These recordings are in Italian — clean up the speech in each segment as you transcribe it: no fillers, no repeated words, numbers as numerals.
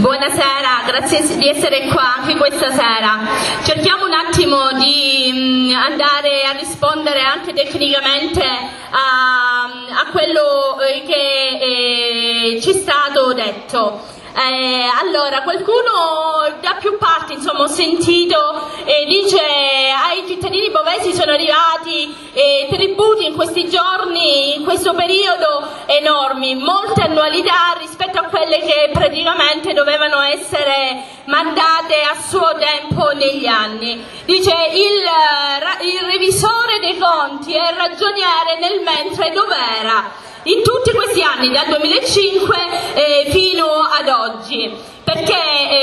Buonasera, grazie di essere qua anche questa sera. Cerchiamo un attimo di andare a rispondere anche tecnicamente a quello che ci è stato detto. Allora, qualcuno da più parti, insomma, ho sentito dice ai cittadini bovesi sono arrivati tributi in questi giorni, in questo periodo enormi, molte annualità rispetto a quelle che praticamente dovevano essere mandate a suo tempo negli anni. Dice il revisore dei conti è ragioniere nel mentre dov'era in tutti questi anni, dal 2005 fino ad oggi, perché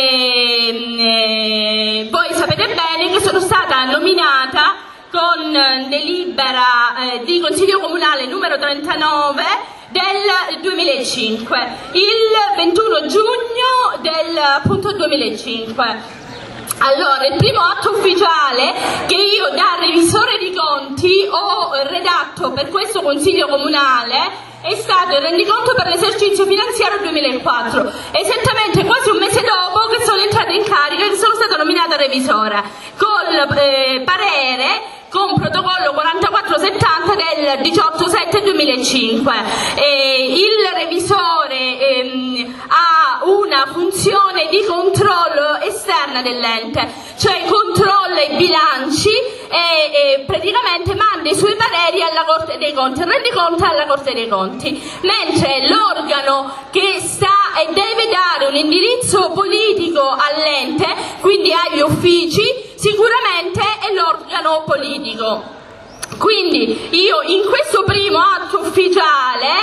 voi sapete bene che sono stata nominata con delibera di Consiglio Comunale numero 39 del 2005, il 21 giugno del appunto 2005. Allora, il primo atto ufficiale che io da revisore di conti ho redatto per questo Consiglio Comunale è stato il rendiconto per l'esercizio finanziario 2004, esattamente quasi un mese dopo che sono entrata in carica e sono stata nominata revisora, col parere con protocollo 4470 del 18/7/2005. Il revisore ha una funzione di controllo esterna dell'ente, cioè controlla i bilanci e praticamente manda i suoi pareri alla Corte dei Conti, rende conto alla Corte dei Conti, mentre l'organo che sta e deve dare un indirizzo politico all'ente, quindi agli uffici, sicuramente è l'organo politico. Quindi io in questo primo atto ufficiale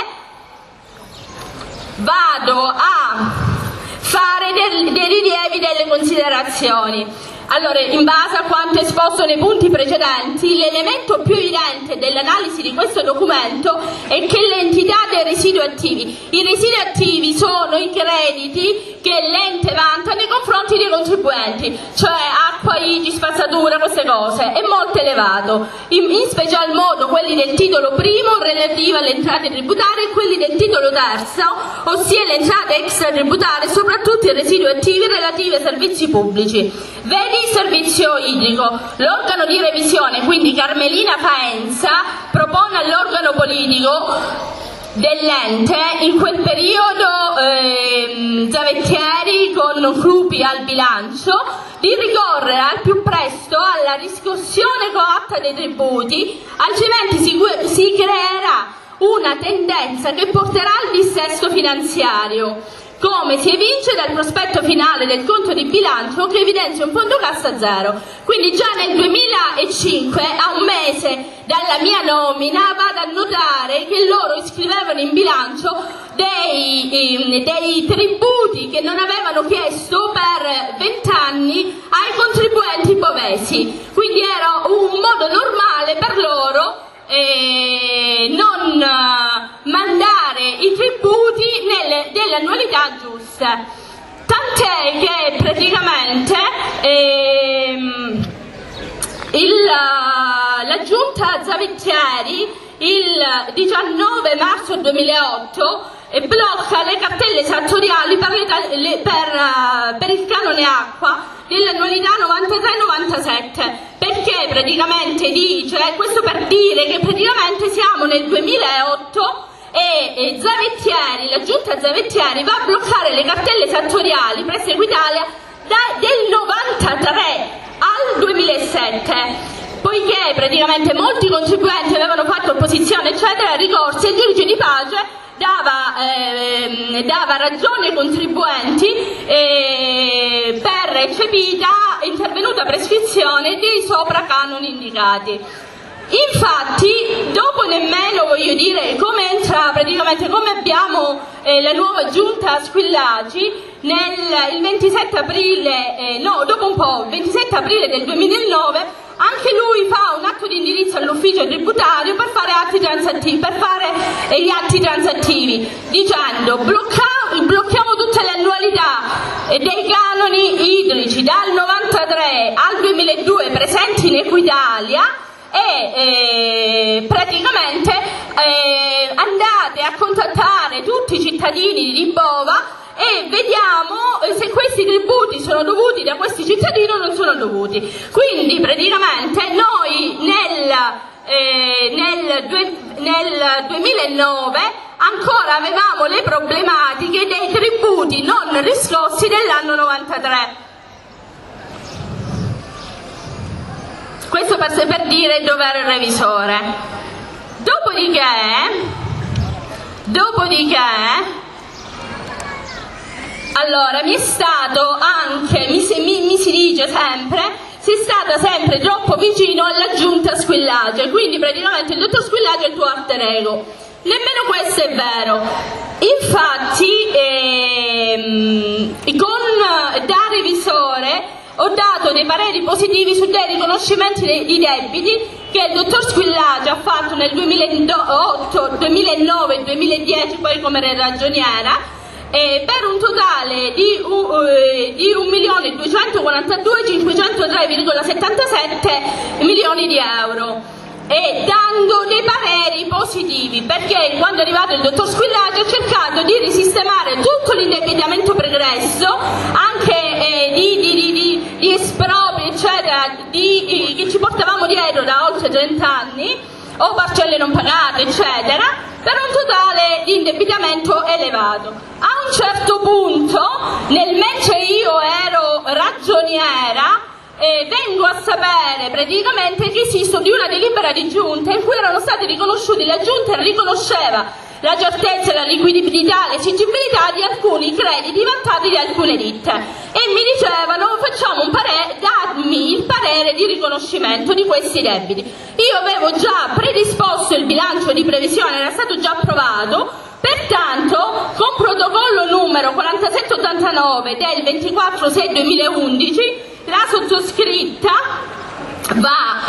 vado a fare dei rilievi, delle considerazioni. Allora, in base a quanto esposto nei punti precedenti, l'elemento più evidente dell'analisi di questo documento è che l'entità dei residui attivi. I residui attivi sono i crediti che l'ente vanta nei confronti dei contribuenti, cioè acqua, IGI, spazzatura, queste cose, è molto elevato, in special modo quelli del titolo primo relativi alle entrate tributarie e quelli del titolo terzo, ossia le entrate extratributarie, soprattutto i residui attivi relativi ai servizi pubblici. Vedi il servizio idrico, l'organo di revisione, quindi Carmelina Faenza, propone all'organo politico dell'ente, in quel periodo Zavettieri con Crupi al bilancio, di ricorrere al più presto alla riscossione coatta dei tributi, altrimenti si creerà una tendenza che porterà al dissesto finanziario, come si evince dal prospetto finale del conto di bilancio che evidenzia un fondo cassa zero. Quindi già nel 2005, a un mese dalla mia nomina, vado a notare che loro iscrivevano in bilancio dei tributi che non avevano chiesto per 20 anni ai contribuenti bovesi. Quindi era un modo normale per loro non mandare i tributi delle annualità giuste, tant'è che praticamente la giunta Zavettieri il 19 marzo 2008 blocca le cartelle esattoriali per il canone acqua dell'annualità 93-97, perché praticamente dice, questo per dire che praticamente siamo nel 2008 e Zavettieri, la giunta Zavettieri va a bloccare le cartelle esattoriali presso Equitalia del 93 al 2007, poiché praticamente molti contribuenti avevano fatto opposizione eccetera, ricorsi, e il giudice di pace dava ragione ai contribuenti per eccepita intervenuta prescrizione dei sopracanoni indicati. Infatti, dopo nemmeno, voglio dire, come entra praticamente, come abbiamo la nuova giunta Squillaci, il 27 aprile, no, dopo un po', il 27 aprile del 2009, anche lui fa un atto di indirizzo all'ufficio tributario per fare gli atti transattivi, dicendo blocchiamo tutte le annualità dei canoni idrici dal 93 al 2002 presenti in Equitalia e praticamente andate a contattare tutti i cittadini di Bova e vediamo se questi tributi sono dovuti da questi cittadini o non sono dovuti. Quindi praticamente noi nel 2009 ancora avevamo le problematiche dei tributi non riscossi dell'anno 93. Questo per dire dove era il revisore. Dopodiché, allora mi è stato anche, mi si dice sempre, sei stata sempre troppo vicino alla giunta Squillace, quindi praticamente il dottor Squillace è il tuo alter ego. Nemmeno questo è vero. Infatti, da revisore ho dato dei pareri positivi su dei riconoscimenti di debiti che il dottor Squillace ha fatto nel 2008, 2009 e 2010, poi come ragioniera, per un totale di 1.242.503,77 milioni di euro. E dando dei pareri positivi, perché quando è arrivato il dottor Squillace ha cercato di risistemare tutto l'indebitamento pregresso, anche di espropri eccetera, che ci portavamo dietro da oltre 30 anni, o parcelle non pagate eccetera, per un totale di indebitamento elevato. A un certo punto, mentre io ero ragioniera, vengo a sapere praticamente che esistono di una delibera di giunta in cui erano stati riconosciuti, la giunta riconosceva la certezza, la liquidità, l'esigibilità di alcuni crediti vantati di alcune ditte e mi dicevano dammi il parere di riconoscimento di questi debiti. Io avevo già predisposto il bilancio di previsione, era stato già approvato, pertanto con protocollo numero 4789 del 24/6/2011 la sottoscritta va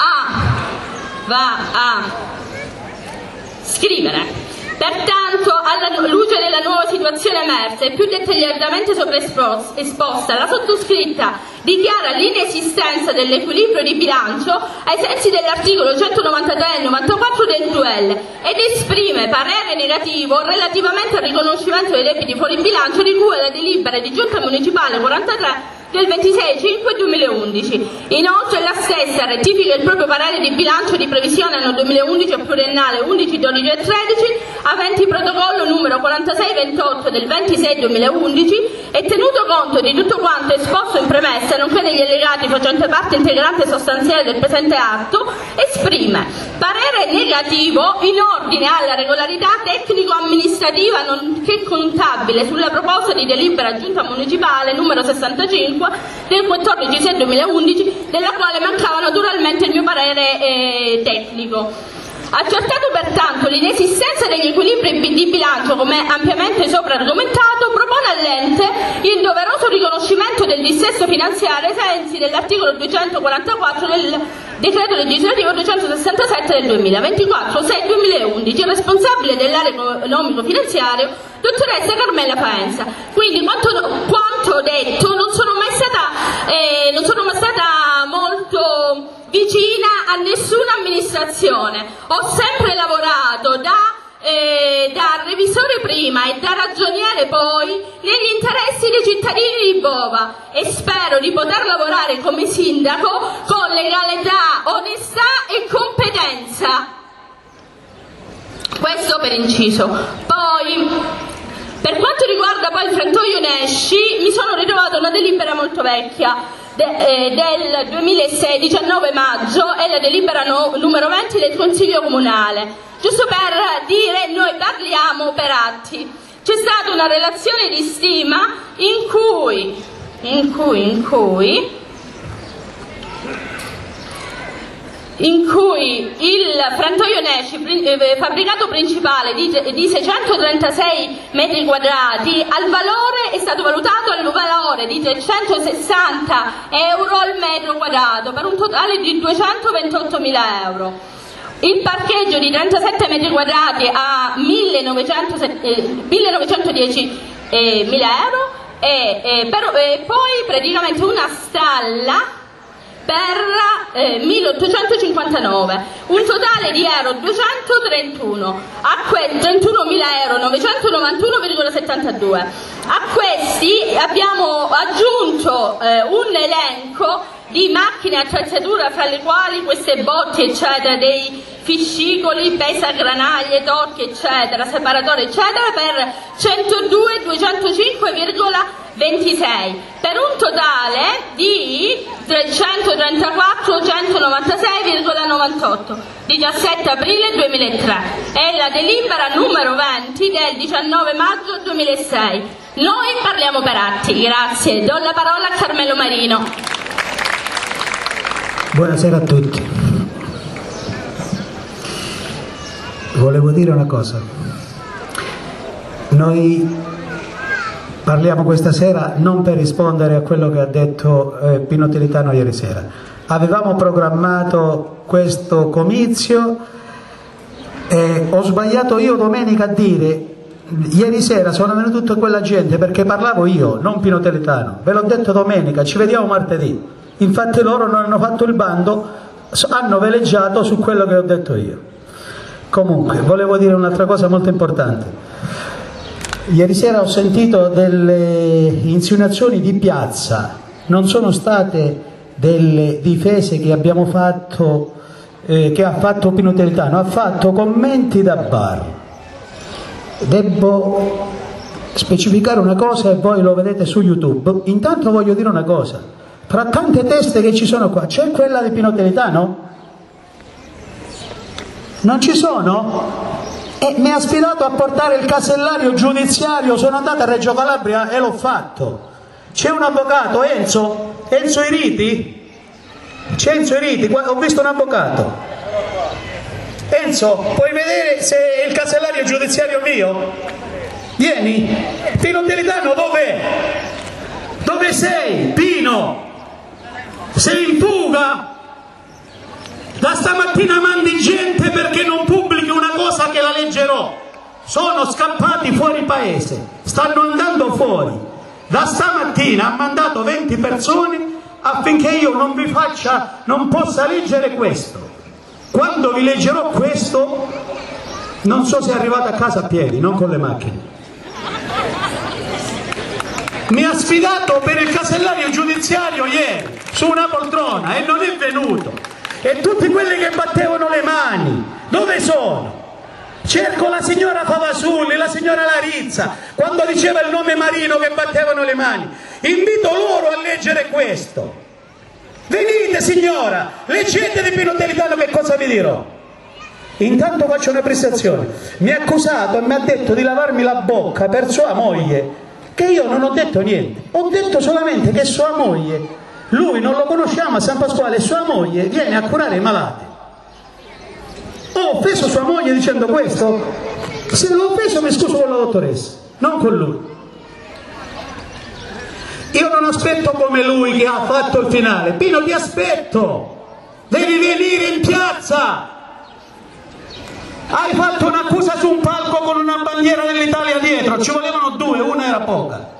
a scrivere: pertanto, alla luce della nuova situazione emersa e più dettagliatamente esposta, la sottoscritta dichiara l'inesistenza dell'equilibrio di bilancio ai sensi dell'articolo 193 e 94 del TUEL ed esprime parere negativo relativamente al riconoscimento dei debiti fuori bilancio di cui alla delibera di giunta municipale 43 del 26/5/2011. Inoltre la stessa rettifica il proprio parere di bilancio di previsione anno 2011 a pluriennale 11, 12 e 13 aventi protocollo numero 4628 del 26/2011 e tenuto conto di tutto quanto esposto in premessa nonché degli allegati facenti parte integrante e sostanziale del presente atto, esprime parere negativo in ordine alla regolarità tecnico-amministrativa nonché contabile sulla proposta di delibera giunta municipale numero 65 del 14/6/2011, della quale mancava naturalmente il mio parere tecnico. Accertato pertanto l'inesistenza degli equilibri di bilancio, come ampiamente sopra argomentato, propone all'ente il doveroso riconoscimento del dissesto finanziario ai sensi dell'articolo 244 del decreto legislativo 267 del 2024/6/2011, responsabile dell'area economico-finanziario dottoressa Carmela Faenza. Quindi quanto detto, non sono mai stata molto vicina a nessuna amministrazione, ho sempre lavorato da revisore prima e da ragioniere poi negli interessi dei cittadini di Bova e spero di poter lavorare come sindaco con legalità, onestà e competenza. Questo per inciso. Poi, per quanto riguarda poi il frantoio Nesci, mi sono ritrovata una delibera molto vecchia del 2006, 19 maggio, è la delibera numero 20 del Consiglio Comunale. Giusto per dire, noi parliamo per atti. C'è stata una relazione di stima in cui il frantoio Nesci, fabbricato principale di 636 metri quadrati, al valore è stato valutato al valore di 360 euro al metro quadrato per un totale di 228.000 euro. Il parcheggio di 37 metri quadrati a 1.910.000 euro e poi praticamente una stalla per 1.859, un totale di euro 231, a 31.991,72. A questi abbiamo aggiunto un elenco di macchine e attrezzature, fra le quali queste botti eccetera, dei fiscicoli, pesagranaglie, torchi eccetera, separatori eccetera, per 102.205,26, per un totale di 334.196,98, 17 aprile 2003. È la delibera numero 20 del 19 maggio 2006. Noi parliamo per atti. Grazie. Do la parola a Carmelo Marino. Buonasera a tutti. Volevo dire una cosa. Noi parliamo questa sera non per rispondere a quello che ha detto Pino Tilitano ieri sera. Avevamo programmato questo comizio e ho sbagliato io domenica a dire ieri sera sono venuto tutta quella gente perché parlavo io, non Pino Tilitano. Ve l'ho detto domenica, ci vediamo martedì. Infatti loro non hanno fatto il bando, hanno veleggiato su quello che ho detto io. Comunque, volevo dire un'altra cosa molto importante. Ieri sera ho sentito delle insinuazioni di piazza, non sono state delle difese che abbiamo fatto, che ha fatto Pino Tilitano, ha fatto commenti da bar. Devo specificare una cosa e voi lo vedete su YouTube. Intanto voglio dire una cosa. Tra tante teste che ci sono qua, c'è quella di Pino Tilitano? Non ci sono? E mi ha sfidato a portare il casellario giudiziario, sono andato a Reggio Calabria e l'ho fatto. C'è un avvocato, Enzo Iriti? C'è Enzo Iriti, ho visto un avvocato. Enzo, puoi vedere se è il casellario giudiziario mio? Vieni. Pino Tilitano dov'è? Dove sei, Pino? Sei in fuga? Da stamattina mandi gente perché non pubblichi una cosa che la leggerò. Sono scappati fuori paese, stanno andando fuori. Da stamattina ha mandato 20 persone affinché io non possa leggere questo. Quando vi leggerò questo, non so se arrivate a casa a piedi, non con le macchine. Mi ha sfidato per il casellario giudiziario ieri su una poltrona e non è venuto. E tutti quelli che battevano le mani, dove sono? Cerco la signora Favasulli, la signora Larizza, quando diceva il nome Marino che battevano le mani. Invito loro a leggere questo. Venite signora, leggete di Pino Tilitano che cosa vi dirò. Intanto faccio una prestazione. Mi ha accusato e mi ha detto di lavarmi la bocca per sua moglie, che io non ho detto niente, ho detto solamente che sua moglie, lui non lo conosciamo a San Pasquale, sua moglie viene a curare i malati. Ho offeso sua moglie dicendo questo? Se l'ho offeso mi scuso con la dottoressa, non con lui. Io non aspetto come lui che ha fatto il finale. Pino, ti aspetto, devi venire in piazza. Hai fatto un'accusa su un palco con una bandiera dell'Italia dietro, ci volevano due, una era poca.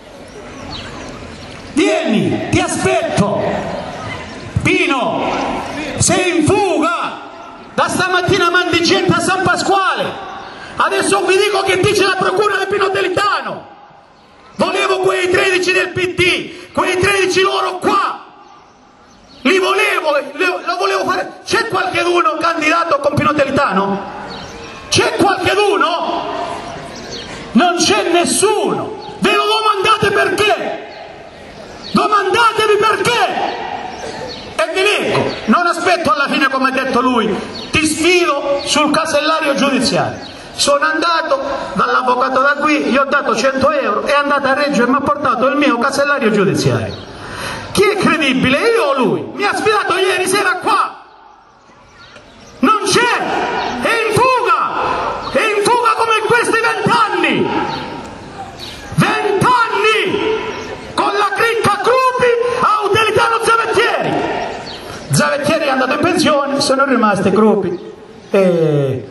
Vieni, ti aspetto. Pino, sei in fuga. Da stamattina mandi gente a San Pasquale. Adesso vi dico che dice la procura di Pino Tilitano. Volevo quei 13 del PD, quei 13 loro qua. Li volevo, lo volevo fare. C'è qualcheduno candidato con Pino Tilitano? C'è qualcheduno? Non c'è nessuno. Ve lo domandate perché? Domandatevi perché? E vi dico, non aspetto alla fine come ha detto lui, ti sfido sul casellario giudiziario. Sono andato dall'avvocato da qui, gli ho dato 100 euro, è andato a Reggio e mi ha portato il mio casellario giudiziario. Chi è credibile, io o lui? Mi ha sfidato ieri sera qua. Non c'è, è in fuga come in questi 20 anni. 20 anni con la cricca Crupi a Utilitano Zavettieri. Zavettieri è andato in pensione, sono rimaste Crupi e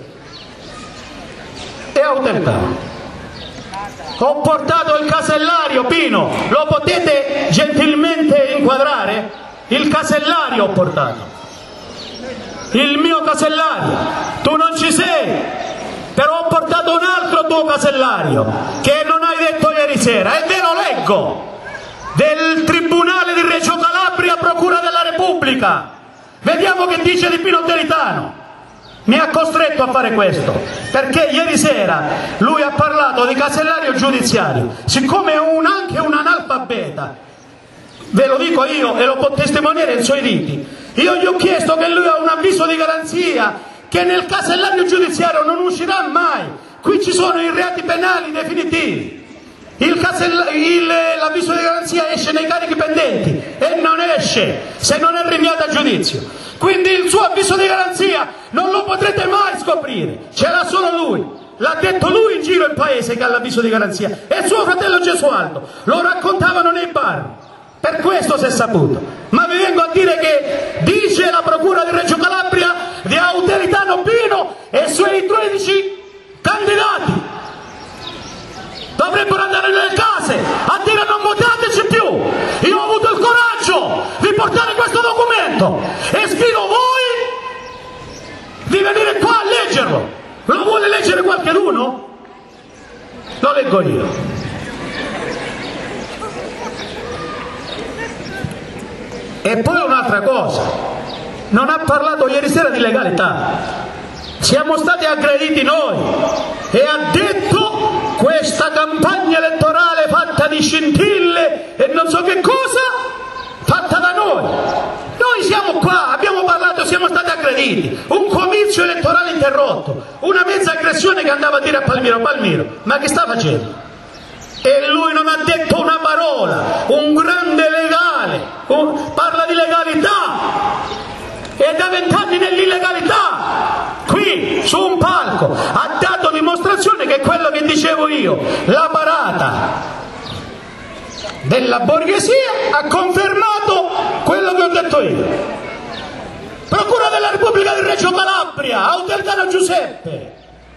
a Utilitano. Ho portato il casellario, Pino, lo potete gentilmente inquadrare? Il casellario ho portato, il mio casellario. Tu non ci sei, però ho portato un altro tuo casellario che non hai detto ieri sera e ve lo leggo, del Tribunale di Reggio Calabria, Procura della Repubblica. Vediamo che dice di Pino Delitano. Mi ha costretto a fare questo perché ieri sera lui ha parlato di casellario giudiziario. Siccome è anche un analfabeta, ve lo dico io e lo può testimoniare in suoi diti, io gli ho chiesto che lui ha un avviso di garanzia che nel casellario giudiziario non uscirà mai. Qui ci sono i reati penali definitivi. L'avviso di garanzia esce nei carichi pendenti e non esce se non è rinviato a giudizio. Quindi il suo avviso di garanzia non lo potrete mai scoprire, ce l'ha solo lui. L'ha detto lui in giro il paese che ha l'avviso di garanzia e suo fratello Gesualdo lo raccontavano nei bar. Per questo si è saputo. Ma vi vengo a dire che dice la Procura di Reggio Calabria di Audelitano Pino e i suoi 13 candidati dovrebbero andare nelle case a dire non votateci più. Io ho avuto il coraggio di portare questo documento e sfido voi di venire qua a leggerlo. Lo vuole leggere qualcuno? Lo leggo io. E poi un'altra cosa, non ha parlato ieri sera di legalità. Siamo stati aggrediti noi e ha detto questa campagna elettorale fatta di scintille e non so che cosa, fatta da noi. Noi siamo qua, abbiamo parlato, siamo stati aggrediti, un comizio elettorale interrotto, una mezza aggressione che andava a dire a Palmiro, ma che sta facendo? E lui non ha detto una parola, un grande legale, parla di legalità. E da 20 anni nell'illegalità, qui su un palco, ha dato dimostrazione che quello che dicevo io, la parata della borghesia, ha confermato quello che ho detto io. Procura della Repubblica di Reggio Calabria, Audelitano Giuseppe,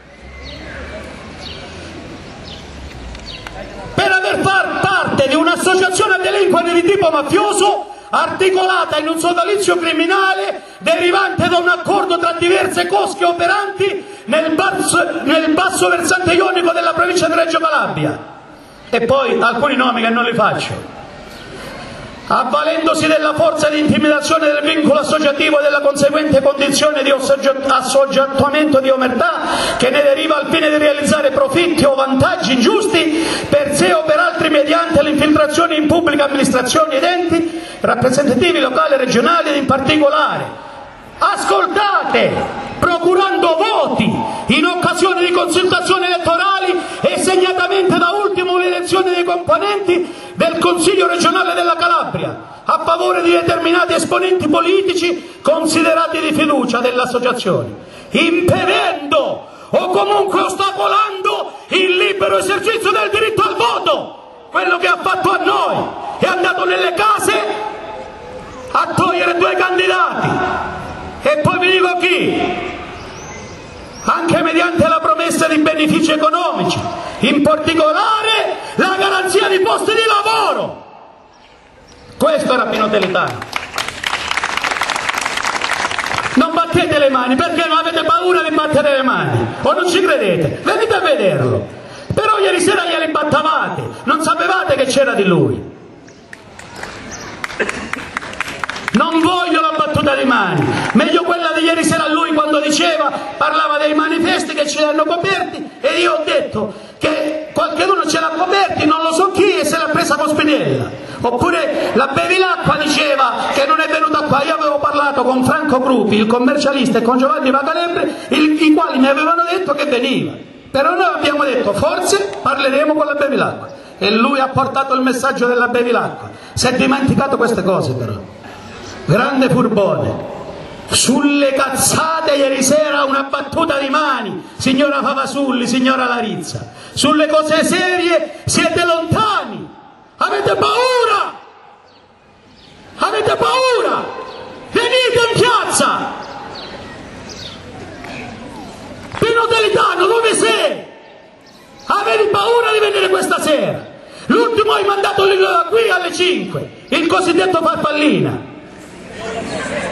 per aver fatto parte di un'associazione a delinquere di tipo mafioso articolata in un sodalizio criminale derivante da un accordo tra diverse cosche operanti nel basso versante ionico della provincia di Reggio Calabria. E poi alcuni nomi che non li faccio. Avvalendosi della forza di intimidazione del vincolo associativo e della conseguente condizione di assoggettamento di omertà che ne deriva al fine di realizzare profitti o vantaggi ingiusti per sé o per altri mediante le infiltrazioni in pubbliche amministrazioni ed enti rappresentativi locali e regionali ed in particolare. Ascoltate! Procurando voti in occasione di consultazioni elettorali e segnatamente da ultimo l'elezione dei componenti del Consiglio regionale della Calabria a favore di determinati esponenti politici considerati di fiducia dell'associazione, impedendo o comunque ostacolando il libero esercizio del diritto al voto, quello che ha fatto a noi, è andato nelle case a togliere 2 candidati. E poi vi dico chi? Anche mediante la promessa di benefici economici, in particolare la garanzia di posti di lavoro. Questo era Pino Delitano. Non battete le mani, perché non avete paura di battere le mani? O non ci credete? Venite a vederlo. Però ieri sera gliele battavate, non sapevate che c'era di lui. Non voglio la battuta di mani, meglio quella di ieri sera a lui quando parlava dei manifesti che ce li hanno coperti e io ho detto che qualcuno ce l'ha coperti, non lo so chi, e se l'ha presa con Spinella. Oppure la Bevilacqua diceva che non è venuta qua. Io avevo parlato con Franco Gruppi, il commercialista, e con Giovanni Vacalebre, i quali mi avevano detto che veniva. Però noi abbiamo detto forse parleremo con la Bevilacqua e lui ha portato il messaggio della Bevilacqua. Si è dimenticato queste cose però. Grande furbone. Sulle cazzate ieri sera una battuta di mani, signora Favasulli, signora Larizza. Sulle cose serie siete lontani, avete paura, venite in piazza. Pino Delitano, dove sei? Avevi paura di venire questa sera? L'ultimo hai mandato qui alle 5, il cosiddetto Farfallina.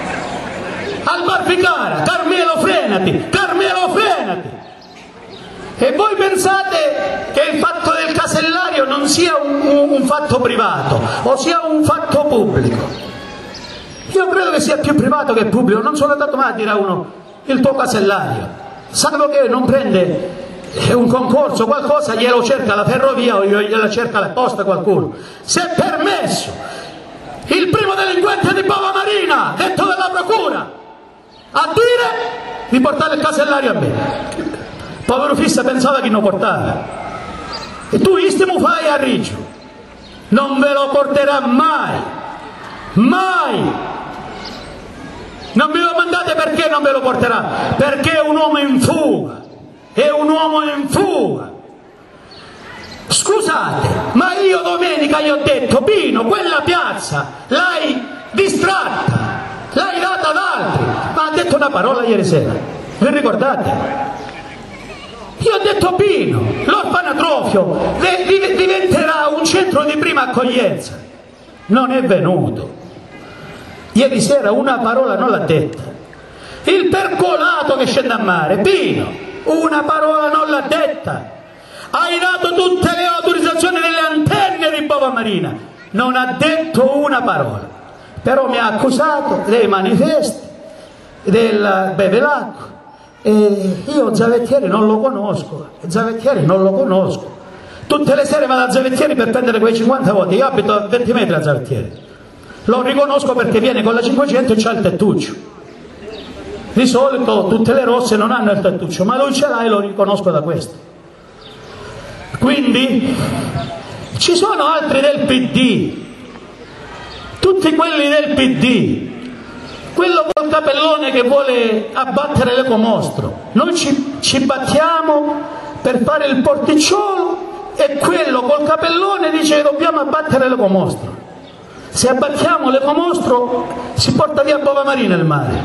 Al bar Ficara, Carmelo frenati, E voi pensate che il fatto del casellario non sia un fatto privato, o sia un fatto pubblico? Io credo che sia più privato che pubblico. Non sono andato mai a dire a uno il tuo casellario, salvo che non prende un concorso, qualcosa, glielo cerca la ferrovia o gliela cerca la posta qualcuno. Se è permesso il primo delinquente di Bova Marina, detto dalla procura, a dire di portare il casellario a me. Povero Fissa pensava che non portava. E tu istimo fai a Riggio. Non ve lo porterà mai. Mai. Non ve lo mandate perché non ve lo porterà? Perché è un uomo in fuga. È un uomo in fuga. Scusate, ma io domenica gli ho detto: Pino, quella piazza l'hai distratta, l'hai data ad altri. Ma ha detto una parola ieri sera, vi ricordate? Io ho detto: Pino, l'orfanatrofio diventerà un centro di prima accoglienza. Non è venuto. Ieri sera una parola non l'ha detta. Il percolato che scende a mare, Pino, una parola non l'ha detta. Hai dato tutte le autorizzazioni delle antenne di Bova Marina, non ha detto una parola. Però mi ha accusato dei manifesti, del bevelacco. E io Zavettieri non lo conosco, Zavettieri non lo conosco. Tutte le sere vado a Zavettieri per prendere quei 50 voti. Io abito a 20 metri a Zavettieri, lo riconosco perché viene con la 500 e c'ha il tettuccio. Di solito tutte le rosse non hanno il tettuccio, ma lui ce l'ha e lo riconosco da questo. Quindi ci sono altri del PD, tutti quelli del PD. Quello col capellone che vuole abbattere l'ecomostro, noi ci battiamo per fare il porticciolo, e quello col capellone dice che dobbiamo abbattere l'ecomostro. Se abbattiamo l'ecomostro si porta via Bova Marina il mare.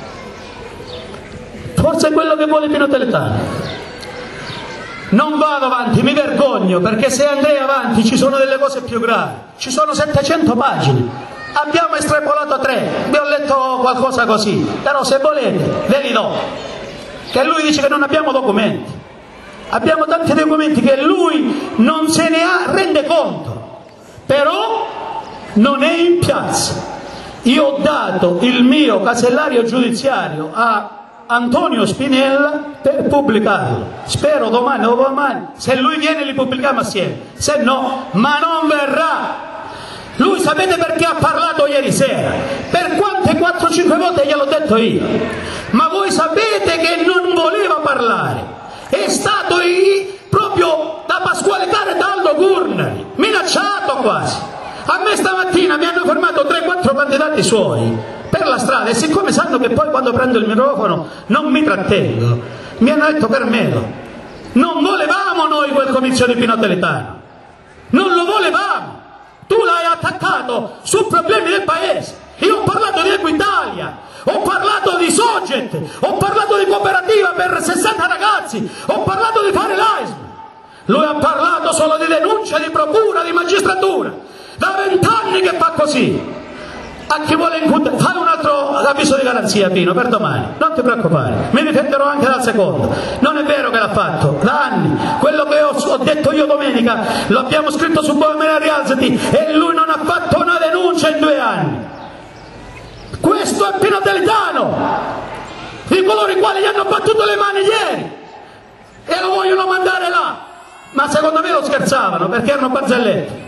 Forse è quello che vuole Pino Teletano. Non vado avanti, mi vergogno, perché se andrei avanti ci sono delle cose più gravi. Ci sono 700 pagine. Abbiamo estrapolato 3, vi ho letto qualcosa così, però se volete ve li do. Che lui dice che non abbiamo documenti. Abbiamo tanti documenti che lui non se ne rende conto, però non è in piazza. Io ho dato il mio casellario giudiziario a Antonio Spinella per pubblicarlo. Spero domani o dopodomani, se lui viene li pubblichiamo assieme, se no, ma non verrà. Lui sapete perché ha parlato ieri sera? Per quante 4-5 volte gliel'ho detto io. Ma voi sapete che non voleva parlare. È stato proprio da Pasquale Cara e da Aldo Gurnari, minacciato quasi. A me stamattina mi hanno fermato 3-4 candidati suoi per la strada, e siccome sanno che poi quando prendo il microfono non mi trattengo, mi hanno detto: Carmelo, non volevamo noi quel comizio di Pino Teletano, non lo volevamo. Tu l'hai attaccato su problemi del paese. Io ho parlato di Equitalia, ho parlato di Sogget, ho parlato di cooperativa per 60 ragazzi, ho parlato di fare l'AISM. Lui ha parlato solo di denuncia, di procura, di magistratura. Da 20 anni che fa così. A chi vuole incutere, fai un altro avviso di garanzia, Pino, per domani, non ti preoccupare, mi difenderò anche dal secondo. Non è vero che l'ha fatto, da anni. Quello che ho detto io domenica lo abbiamo scritto su Bova Marina Rialzati, e lui non ha fatto una denuncia in 2 anni. Questo è Pino Teletano, di coloro i quali gli hanno battuto le mani ieri e lo vogliono mandare là. Ma secondo me lo scherzavano, perché erano barzellette.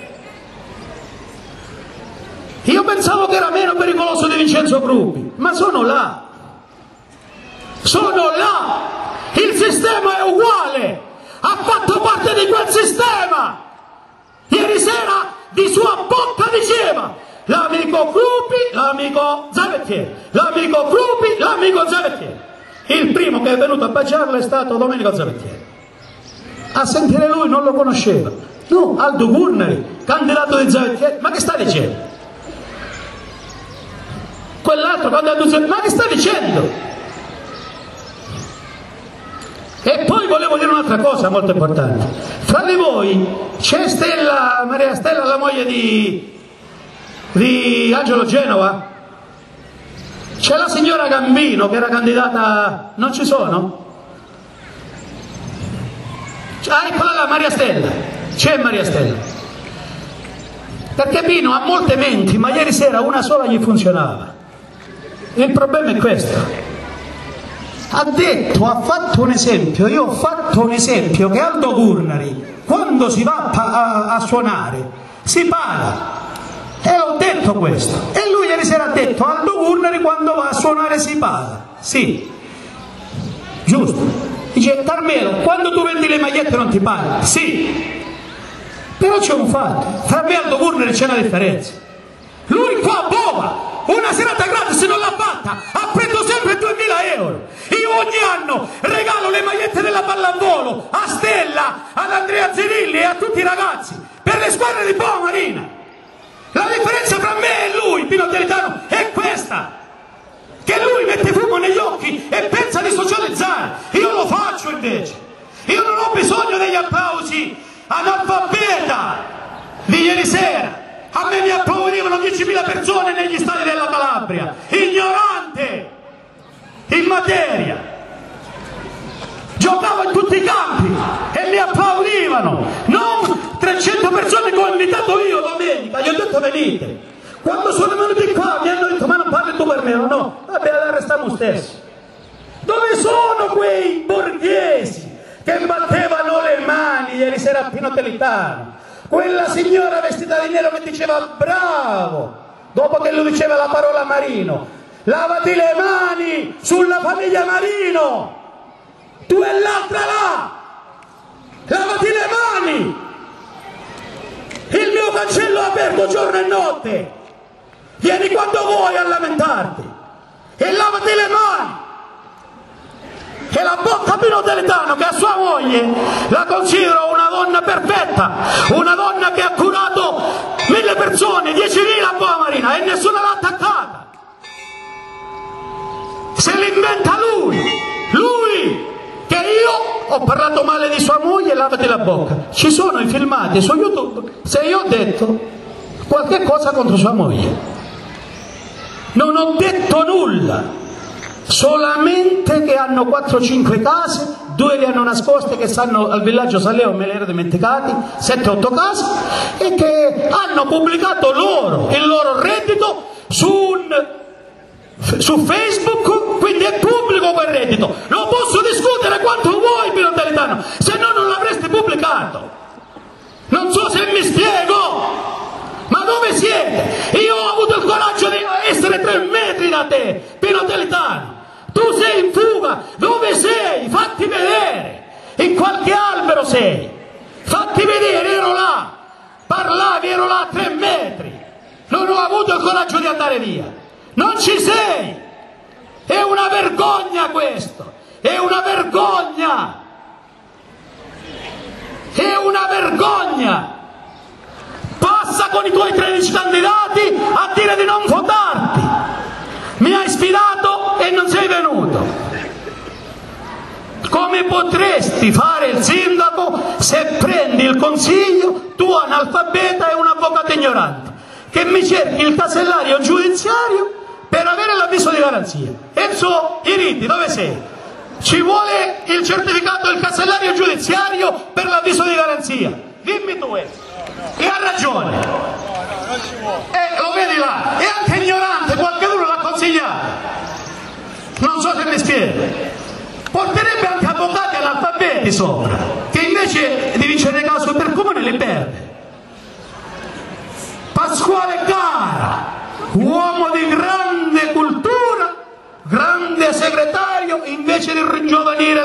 Io pensavo che era meno pericoloso di Vincenzo Gruppi, ma sono là. Sono là. Il sistema è uguale. Ha fatto parte di quel sistema. Ieri sera di sua bocca diceva: l'amico Gruppi, l'amico Zavettieri, l'amico Gruppi, l'amico Zavettieri. Il primo che è venuto a baciarlo è stato Domenico Zavettieri. A sentire lui non lo conosceva. No, Aldo Gurnari, candidato di Zavettieri. Ma che sta dicendo? Quell'altro ma che sta dicendo? E poi volevo dire un'altra cosa molto importante. Fra di voi c'è Stella, Maria Stella, la moglie di Angelo Genova? C'è la signora Gambino che era candidata. Non ci sono? Ah, eccola là, Maria Stella. C'è Maria Stella. Perché Pino ha molte menti, ma ieri sera una sola gli funzionava. Il problema è questo. Ha fatto un esempio, io ho fatto un esempio che Aldo Gurnari, quando si va a suonare, si paga. E ho detto questo. E lui ieri sera ha detto, Aldo Gurnari quando va a suonare si paga. Sì, giusto. Dice, Carmelo, quando tu vendi le magliette non ti paghi? Sì. Però c'è un fatto, tra me e Aldo Gurnari c'è una differenza. Lui qua a Bova una serata gratis non l'ha fatta, ha preso sempre 2000 euro. Io ogni anno regalo le magliette della pallavolo a Stella, ad Andrea Zirilli e a tutti i ragazzi per le squadre di Bova Marina. La differenza tra me e lui, Pino Teletano, è questa, che lui mette fumo negli occhi e pensa di socializzare. Io lo faccio invece. Io non ho bisogno degli applausi analfabeta di ieri sera. A me mi applaudivano 10.000 persone negli stadi della Calabria, ignorante in materia. Giocavo in tutti i campi e mi applaudivano, non 300 persone che ho invitato io domenica, gli ho detto venite. Quando sono venuti qua mi hanno detto ma non parli tu per me, no? Vabbè, allora restiamo stessi. Dove sono quei borghesi che battevano le mani ieri sera a Pino Teletano? Quella signora vestita di nero che diceva bravo, dopo che lui diceva la parola Marino, lavati le mani sulla famiglia Marino, tu e l'altra là, lavati le mani, il mio cancello è aperto giorno e notte, vieni quando vuoi a lamentarti e lavati le mani. E la bocca Pino Teletano, che a sua moglie la considero una donna perfetta, una donna che ha curato 1000 persone, 10.000 a Bova Marina e nessuno l'ha attaccata. Se l'inventa lui che io ho parlato male di sua moglie, lavati la bocca. Ci sono i filmati su YouTube se io ho detto qualche cosa contro sua moglie. Non ho detto nulla. Solamente che hanno 4-5 case, 2 le hanno nascoste che stanno al villaggio Saleo, me le ero dimenticati, 7-8 case, e che hanno pubblicato il loro reddito su Facebook, quindi è pubblico quel reddito. Lo posso discutere quanto vuoi, Pino Teletano, se no non l'avresti pubblicato. Non so se mi spiego. Ma dove siete? Io ho avuto il coraggio di essere 3 metri da te, Pino Teletano. Tu sei in fuga, dove sei? Fatti vedere, in qualche albero sei, fatti vedere, ero là, parlavi, ero là a 3 metri, non ho avuto il coraggio di andare via, non ci sei, è una vergogna questo, è una vergogna, è una vergogna. Passa con i tuoi 13 candidati a dire di non votarti. Mi hai sfidato e non sei venuto. Come potresti fare il sindaco se prendi il consiglio, tu analfabeta e un avvocato ignorante, che mi cerchi il casellario giudiziario per avere l'avviso di garanzia? Enzo Iriti, dove sei? Ci vuole il certificato del casellario giudiziario per l'avviso di garanzia. Dimmi tu questo. E ha ragione, lo vedi là, è anche ignorante, qualcuno l'ha consigliato, non so se mi spiego, porterebbe anche avvocati analfabeti sopra, che invece di vincere le cause per comune le perde. Pasquale Gara, uomo di grande cultura, grande segretario, invece di ringiovanire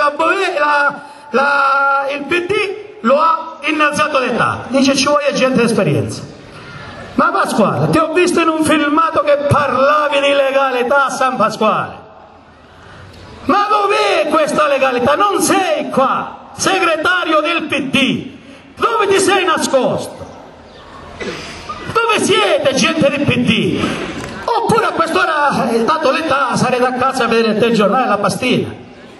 il PD, lo ha innalzato d'età, dice ci vuole gente d'esperienza. Ma Pasquale, ti ho visto in un filmato che parlavi di legalità a San Pasquale, ma dov'è questa legalità? Non sei qua, segretario del PD, dove ti sei nascosto? Dove siete, gente del PD? Oppure a quest'ora, dato l'età, sarete a casa a vedere il telegiornale e la pastina?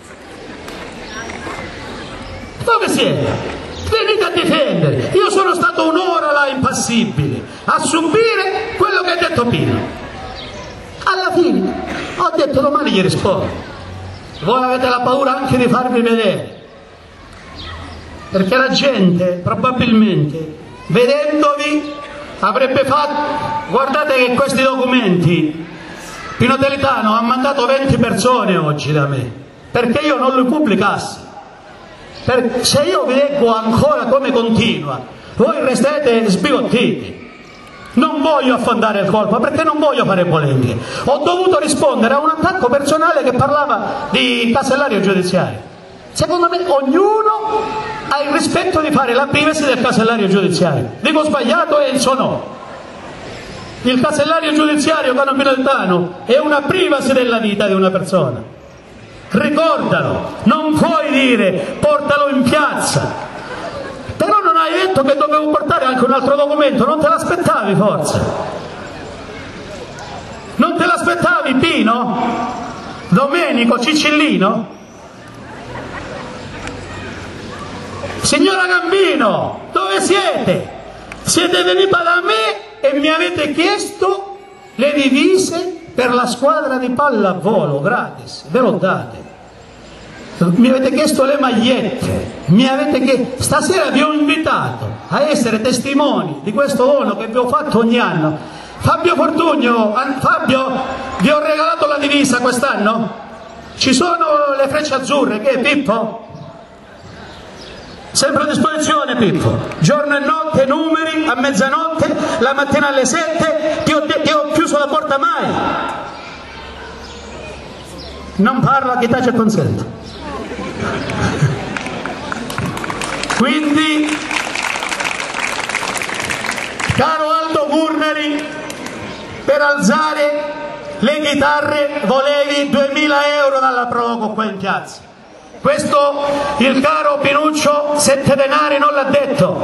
Dove siete? Venite a difendere. Io sono stato un'ora là impassibile a subire quello che ha detto Pino. Alla fine ho detto domani gli rispondo. Voi avete la paura anche di farmi vedere. perché la gente probabilmente vedendovi avrebbe fatto, guardate che questi documenti Pino Delitano ha mandato 20 persone oggi da me perché io non li pubblicassi, perché se io vi leggo ancora come continua voi resterete sbigottiti. Non voglio affondare il colpo perché non voglio fare polemiche, ho dovuto rispondere a un attacco personale che parlava di casellario giudiziario. Secondo me ognuno ha il rispetto di fare la privacy del casellario giudiziario. Dico sbagliato e il suo no. Il casellario giudiziario, caro Pino Delitano, è una privacy della vita di una persona. Ricordalo, non puoi dire portalo in piazza. Però non hai detto che dovevo portare anche un altro documento, non te l'aspettavi forse? Non te l'aspettavi Pino? Domenico Ciccillino? Signora Gambino, dove siete? Siete venuta da me e mi avete chiesto le divise per la squadra di pallavolo gratis, ve l'ho date. Mi avete chiesto le magliette, stasera vi ho invitato a essere testimoni di questo dono che vi ho fatto ogni anno. Fabio Fortugno, Fabio, vi ho regalato la divisa quest'anno? Ci sono le frecce azzurre, che è Pippo? Sempre a disposizione Pippo, giorno e notte, numeri, a mezzanotte, la mattina alle 7, ti ho chiuso la porta mai? Non parlo a chi tace e consente. Quindi, caro Aldo Gurneri, per alzare le chitarre volevi 2000 euro dalla Proco qua in piazza. Questo il caro Pinuccio 7 denari non l'ha detto.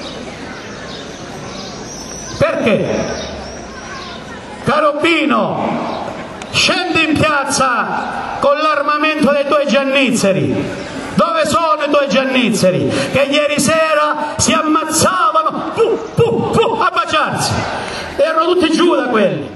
Perché? Caro Pino, scendi in piazza con l'armamento dei tuoi giannizzeri. Dove sono i tuoi giannizzeri? Che ieri sera si ammazzavano a baciarsi. Erano tutti giù da quelli.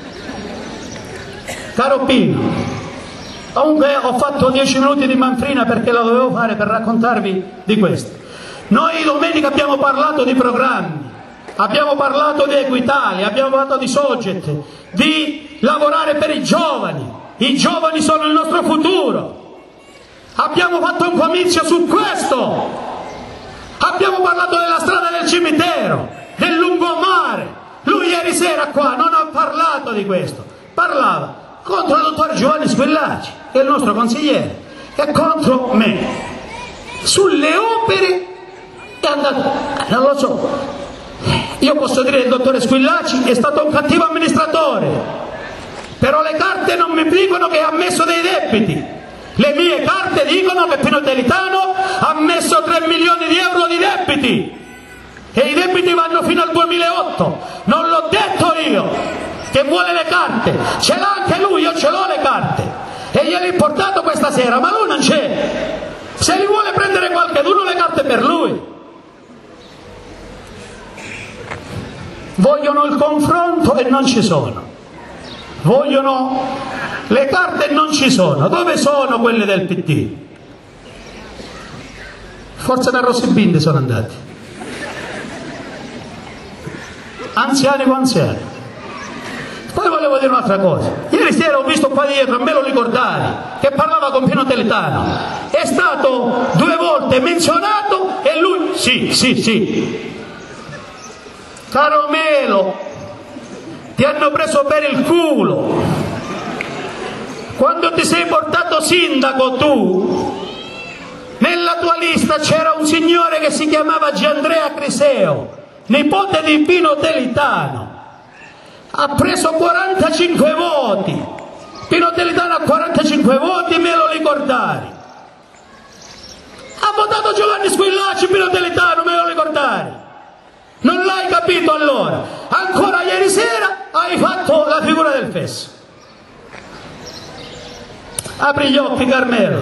Caro Pino, comunque ho fatto 10 minuti di manfrina perché lo dovevo fare per raccontarvi di questo. Noi domenica abbiamo parlato di programmi, abbiamo parlato di Equitalia, abbiamo parlato di Sogget, di lavorare per i giovani sono il nostro futuro. Abbiamo fatto un comizio su questo, abbiamo parlato della strada del cimitero, del lungomare. Lui ieri sera qua non ha parlato di questo, parlava contro il dottor Giovanni Squillaci, che è il nostro consigliere, e contro me. Sulle opere è andato, non lo so, io posso dire che il dottore Squillaci è stato un cattivo amministratore, però le carte non mi dicono che ha messo dei debiti. Le mie carte dicono che Pino Delitano ha messo 3 milioni di euro di debiti e i debiti vanno fino al 2008. Non l'ho detto io che vuole le carte, ce l'ha anche lui, io ce l'ho le carte e gliel'ho portato questa sera, ma lui non c'è. Se li vuole prendere qualcuno le carte per lui. Vogliono il confronto e non ci sono. Vogliono le carte e non ci sono. Dove sono quelle del PD? Forse da Rossi Bindi sono andati. Anziani con anziani. Poi volevo dire un'altra cosa. Ieri sera ho visto qua dietro, a me lo ricordavi, che parlava con Pino Delitano. È stato 2 volte menzionato e lui... Sì. Caro Melo, ti hanno preso per il culo. Quando ti sei portato sindaco tu, nella tua lista c'era un signore che si chiamava Giandrea Criseo, nipote di Pino Delitano. Ha preso 45 voti. Pino Delitano ha 45 voti, me lo ricordavi. Ha votato Giovanni Squillaci, Pino Delitano, me lo ricordavi. Non l'hai capito allora? Ancora ieri sera hai fatto la figura del fesso. Apri gli occhi, Carmelo.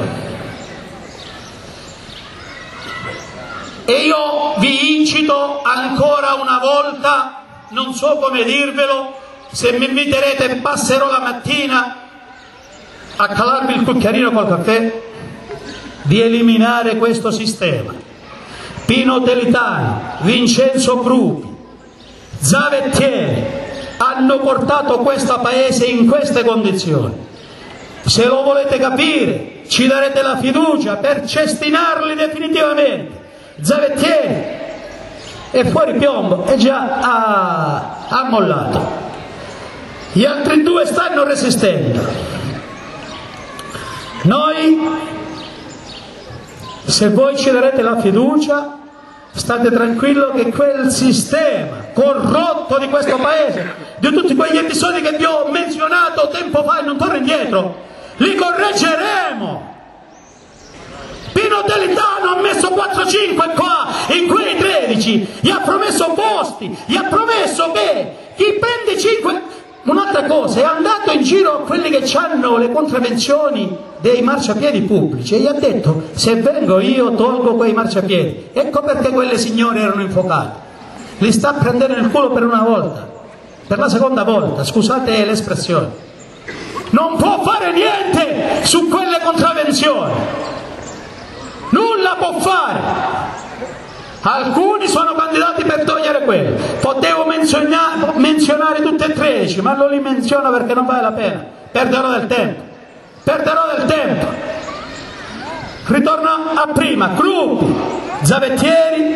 E io vi incito ancora una volta, non so come dirvelo, se mi inviterete passerò la mattina a calarvi il cucchiarino col caffè, di eliminare questo sistema. Pino Delitano, Vincenzo Crupi, Zavettieri hanno portato questo paese in queste condizioni. Se lo volete capire, ci darete la fiducia per cestinarli definitivamente. Zavettieri è fuori piombo e già ha mollato. Gli altri due stanno resistendo. Noi, se voi ci darete la fiducia, state tranquillo che quel sistema corrotto di questo paese, di tutti quegli episodi che vi ho menzionato tempo fa e non torno indietro, li correggeremo. Pino Delitano ha messo 4-5 qua, in quei 13, gli ha promesso posti, gli ha promesso che chi prende 5... Un'altra cosa, è andato in giro a quelli che hanno le contravvenzioni dei marciapiedi pubblici e gli ha detto: se vengo io tolgo quei marciapiedi. Ecco perché quelle signore erano infuocate. Li sta prendendo nel culo per una volta, per la seconda volta, scusate l'espressione. Non può fare niente su quelle contravvenzioni, nulla può fare. Alcuni sono candidati per togliere quello. Potevo menzionare tutte e 13, ma non li menziono perché non vale la pena. Perderò del tempo. Ritorno a prima. Crupi, Zavettieri,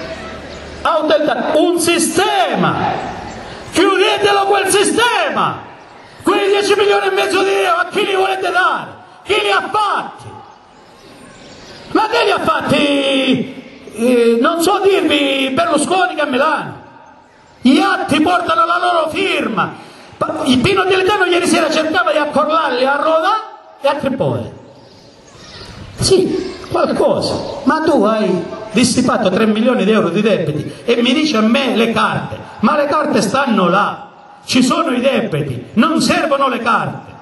un sistema. Chiudetelo quel sistema. Quei 10 milioni e mezzo di euro a chi li volete dare? Chi li ha fatti? Ma che li ha fatti? Non so dirvi Berlusconi che a Milano. Gli atti portano la loro firma. Il Pino Delitano ieri sera cercava di accorlarli a Rodà e a Tripoli. Sì, qualcosa. Ma tu hai dissipato 3 milioni di euro di debiti e mi dici a me le carte. Ma le carte stanno là. Ci sono i debiti. Non servono le carte.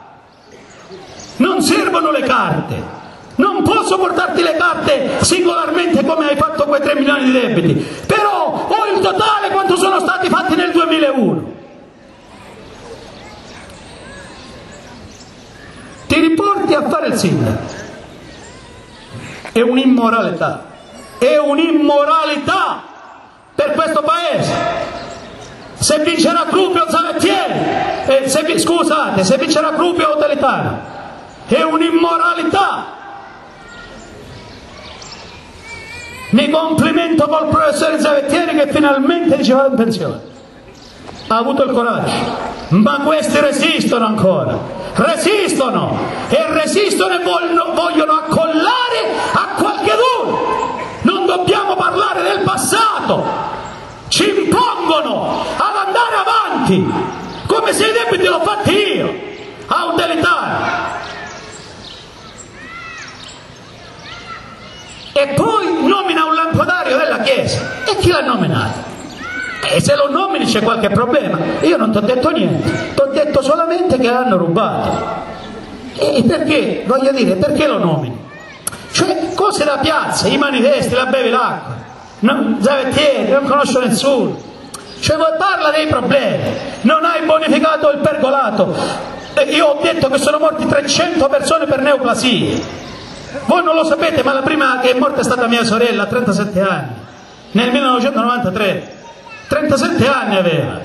Non posso portarti le carte singolarmente come hai fatto quei 3 milioni di debiti, però ho il totale quanto sono stati fatti nel 2001. Ti riporti a fare il sindaco. È un'immoralità per questo paese. Se vincerà Crupi o Zavettieri, se vincerà Crupi o Delitano, è un'immoralità. Mi complimento col professore Zavettieri che finalmente diceva in pensione. Ha avuto il coraggio. Ma questi resistono ancora. Resistono e vogliono accollare a qualcheduno. Non dobbiamo parlare del passato. Ci impongono ad andare avanti come se i debiti l'ho fatti io a un Delitano. E poi nomina un lampadario della Chiesa. E chi l'ha nominato? E se lo nomini c'è qualche problema. Io non ti ho detto niente, ti ho detto solamente che l'hanno rubato. E perché? Voglio dire, perché lo nomini? Cioè, cose da piazza, i manifesti, la bevi l'acqua. Zavettieri, non conosco nessuno. Cioè, parla dei problemi. Non hai bonificato il pergolato. Io ho detto che sono morti 300 persone per neoplasie. Voi non lo sapete, ma la prima che è morta è stata mia sorella a 37 anni, nel 1993. 37 anni aveva.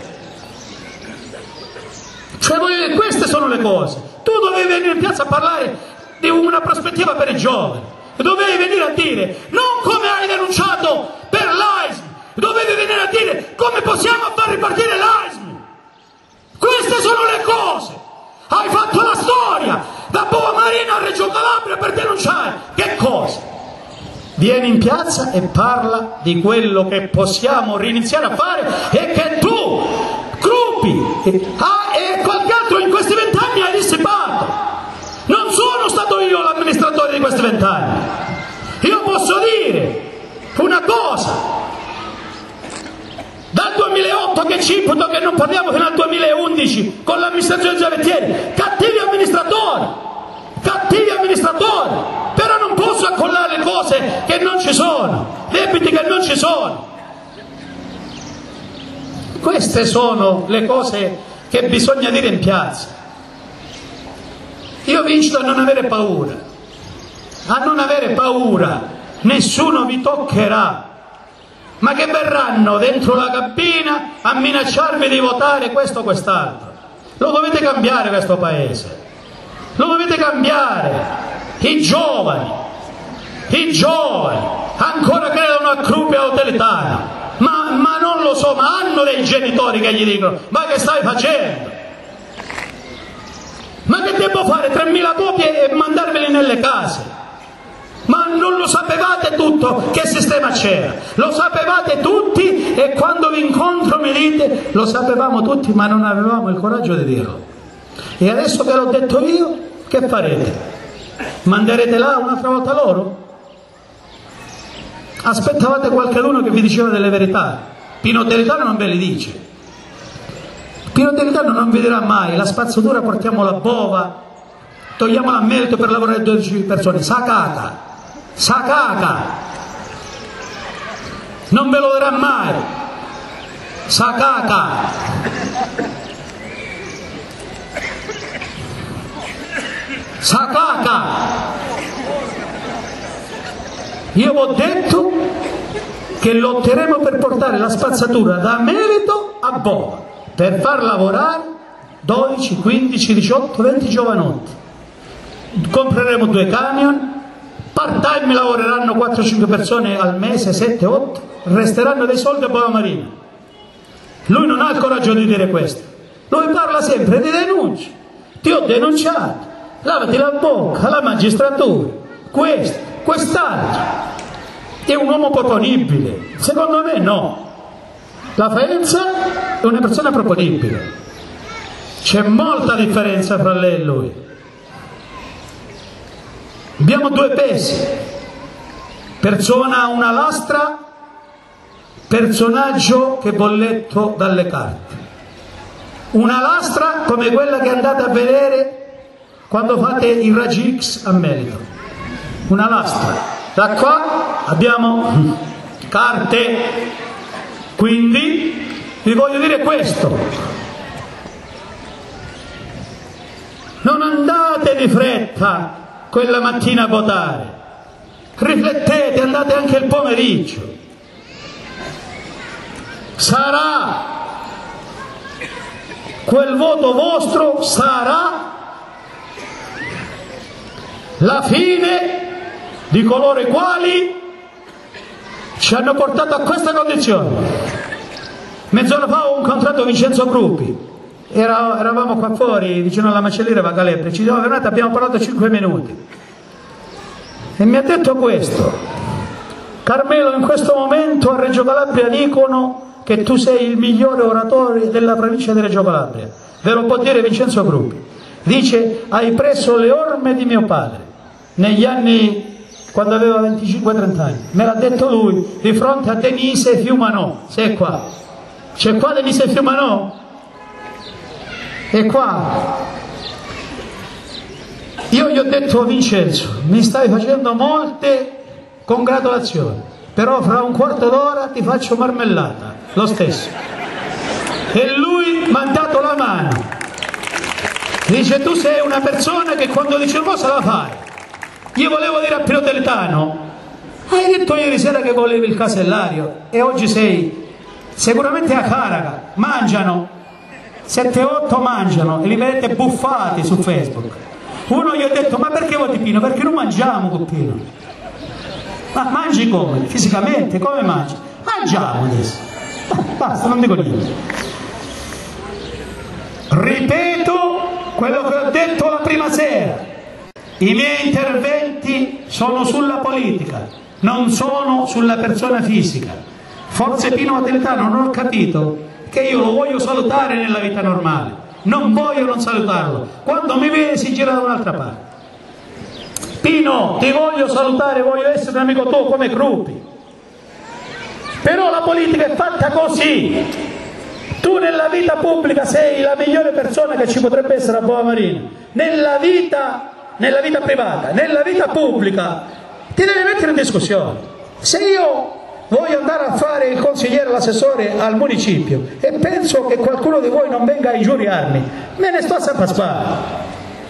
Cioè, queste sono le cose. Tu dovevi venire in piazza a parlare di una prospettiva per i giovani. Dovevi venire a dire, non come hai denunciato per l'AISM, dovevi venire a dire come possiamo far ripartire l'AISM. Queste sono le cose. Hai fatto la storia da Boa Marina a Reggio Calabria per denunciare. Che cosa? Vieni in piazza e parla di quello che possiamo riniziare a fare e che tu, Crupi, e qualche altro in questi 20 anni hai dissipato. Non sono stato io l'amministratore di questi 20 anni. Io posso dire una cosa. Dal 2008 che ci imputo che non parliamo fino al 2011 con l'amministrazione Zavettieri, cattivi amministratori, però non posso accollare cose che non ci sono, debiti che non ci sono. Queste sono le cose che bisogna dire in piazza. Io vi invito a non avere paura, nessuno vi toccherà. ma che verranno dentro la cabina a minacciarvi di votare questo o quest'altro. Lo dovete cambiare questo paese, lo dovete cambiare. I giovani ancora credono a Krupp e a Otelitano, ma non lo so, ma hanno dei genitori che gli dicono: ma che stai facendo? Ma che devo fare? 3.000 copie e mandarveli nelle case? Ma non lo sapevate tutto che sistema c'era? Lo sapevate tutti, e quando vi incontro mi dite: lo sapevamo tutti, ma non avevamo il coraggio di dirlo. E adesso che l'ho detto io, che farete? Manderete là un'altra volta loro? Aspettavate qualcuno che vi diceva delle verità. Pino Otelitano non ve li dice. Pino Otelitano non vi dirà mai: la spazzatura portiamo la bova, togliamola a merito per lavorare 12 persone. Sacata, non ve lo dirà mai. Sacata. Io vi ho detto che lotteremo per portare la spazzatura da Merito a Bova, per far lavorare 12, 15, 18, 20 giovanotti. Compreremo 2 camion, part time lavoreranno 4-5 persone al mese, 7-8, resteranno dei soldi a Bova Marina. Lui non ha il coraggio di dire questo, lui parla sempre di denunce. Ti ho denunciato, lavati la bocca, la magistratura, questo, quest'altro. È un uomo proponibile? Secondo me no. La Faenza è una persona proponibile, c'è molta differenza fra lei e lui. Abbiamo 2 pesi: persona a una lastra, personaggio che bolletto dalle carte. Una lastra come quella che andate a vedere quando fate i raggi X a Merito, una lastra. Da qua abbiamo carte. Quindi vi voglio dire questo: non andate di fretta quella mattina a votare, riflettete, andate anche il pomeriggio. Sarà quel voto vostro, sarà la fine di coloro i quali ci hanno portato a questa condizione. Mezz'ora fa ho incontrato Vincenzo Gruppi, eravamo qua fuori vicino alla macelleria Vagalepre, ci siamo fermati, abbiamo parlato 5 minuti e mi ha detto questo: Carmelo, in questo momento a Reggio Calabria dicono che tu sei il migliore oratore della provincia di Reggio Calabria. Ve lo può dire Vincenzo Gruppi. Dice: hai preso le orme di mio padre negli anni quando aveva 25-30 anni, me l'ha detto lui, di fronte a Denise Fiumanò. Se è qua, c'è qua Denise Fiumanò? È qua. Io gli ho detto: Vincenzo, mi stai facendo molte congratulazioni, però fra un quarto d'ora ti faccio marmellata, lo stesso. E lui mi ha dato la mano, dice: tu sei una persona che quando dice una cosa la fai. Io volevo dire a Pino Otelitano: hai detto ieri sera che volevi il casellario e oggi sei sicuramente a carica, mangiano 7-8, mangiano e li vedete buffati su Facebook. Uno gli ho detto: ma perché voti Pino? Perché non mangiamo con Pino. Ma mangi come? Fisicamente? Come mangi? Mangiamo adesso. Basta, non dico niente. Ripeto quello che ho detto la prima sera: i miei interventi sono sulla politica, non sono sulla persona fisica. Forse Pino Otelitano non ho capito che io lo voglio salutare nella vita normale, non voglio non salutarlo, quando mi vede si gira da un'altra parte. Pino, ti voglio salutare, voglio essere un amico tuo come Gruppi, però la politica è fatta così. Tu nella vita pubblica sei la migliore persona che ci potrebbe essere a Bova Marina, nella vita privata, nella vita pubblica ti devi mettere in discussione. Se io voglio andare a fare il consigliere, l'assessore al municipio e penso che qualcuno di voi non venga a ingiuriarmi, me ne sto a San Pasquale,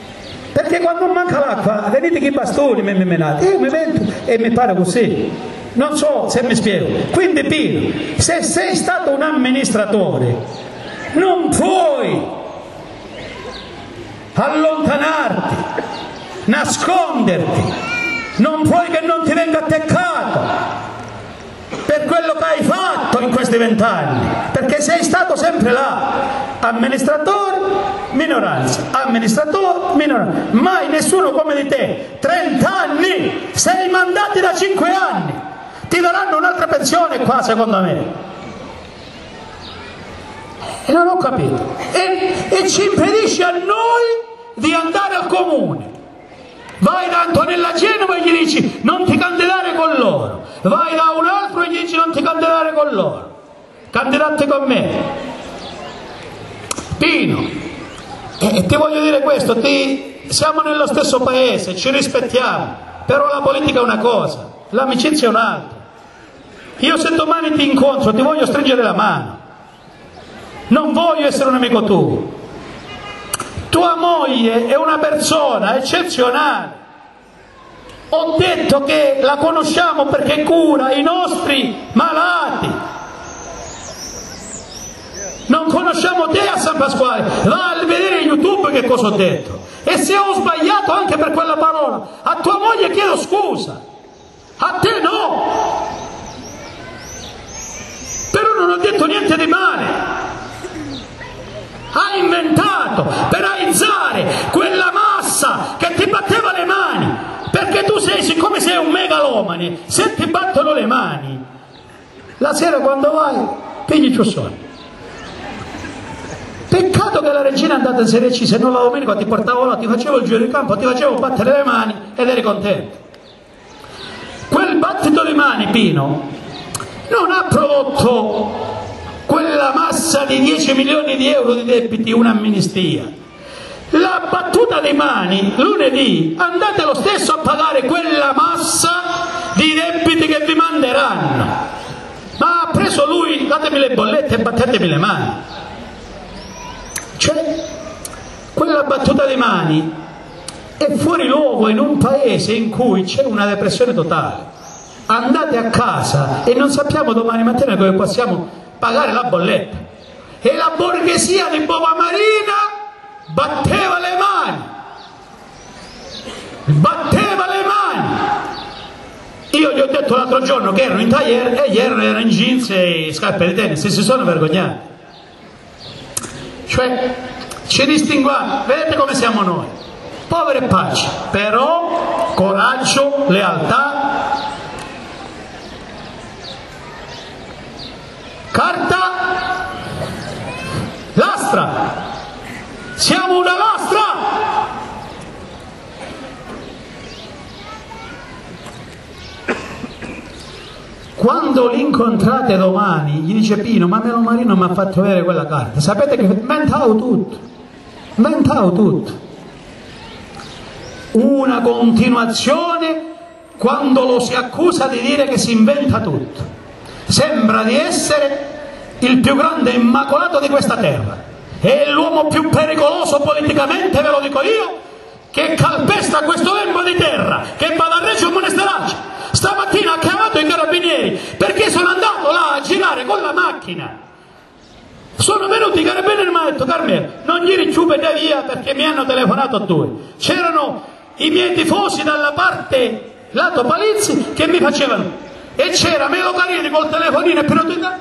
perché quando manca l'acqua venite che i bastoni mi menate, io mi metto e mi pare così. Non so se mi spiego. Quindi Pino, se sei stato un amministratore, non puoi allontanarti, nasconderti, non puoi che non ti venga attaccato per quello che hai fatto in questi 20 anni, perché sei stato sempre là, amministratore, minoranza, amministratore, minoranza, mai nessuno come di te, 30 anni, 6 mandati da 5 anni, ti daranno un'altra pensione qua secondo me. E non ho capito, e ci impedisce a noi di andare al comune. Vai da Antonella Genova e gli dici non ti candidare con loro, vai da un altro e gli dici non ti candidare con loro, candidate con me. Pino, ti voglio dire questo, siamo nello stesso paese, ci rispettiamo, però la politica è una cosa, l'amicizia è un'altra. Io se domani ti incontro ti voglio stringere la mano, non voglio essere un amico tuo. Tua moglie è una persona eccezionale. Ho detto che la conosciamo perché cura i nostri malati. Non conosciamo te a San Pasquale. Va a vedere YouTube che cosa ho detto. E se ho sbagliato anche per quella parola, a tua moglie chiedo scusa. A te no. Però non ho detto niente di male. Ha inventato per aizzare quella massa che ti batteva le mani, perché tu sei, siccome sei un megalomane, se ti battono le mani la sera quando vai pigli il sonno. Peccato che la regina è andata in Serie C, se non la domenica ti portavo là, ti facevo il giro di campo, ti facevo battere le mani ed eri contento. Quel battito di mani, Pino, non ha prodotto quella massa di 10 milioni di euro di debiti, un'amnistia. La battuta dei mani, lunedì, andate lo stesso a pagare quella massa di debiti che vi manderanno. Ma ha preso lui, datemi le bollette e battetemi le mani. Cioè, quella battuta dei mani è fuori luogo in un paese in cui c'è una depressione totale. Andate a casa e non sappiamo domani mattina dove possiamo pagare la bolletta. E la borghesia di Bova Marina batteva le mani. Batteva le mani. Io gli ho detto l'altro giorno che erano in tagliere e ieri erano in jeans e scarpe di tennis, si sono vergognati. Cioè, ci distinguiamo, vedete come siamo noi, poveri e pace, però coraggio, lealtà, carta, lastra, siamo una lastra. Quando li incontrate domani gli dice Pino, ma Melo Marino mi ha fatto vedere quella carta, sapete che inventavo tutto, una continuazione quando lo si accusa di dire che si inventa tutto. Sembra di essere il più grande immacolato di questa terra, è l'uomo più pericoloso politicamente, ve lo dico io, che calpesta questo lembo di terra, che va da Reggio Monesterace. Stamattina ha chiamato i carabinieri perché sono andato là a girare con la macchina. Sono venuti i carabinieri e mi hanno detto Carmelo, non gli ricciupete via perché mi hanno telefonato due. C'erano i miei tifosi dalla parte lato Palizzi che mi facevano, e c'era Melo Carini col telefonino e Pirotita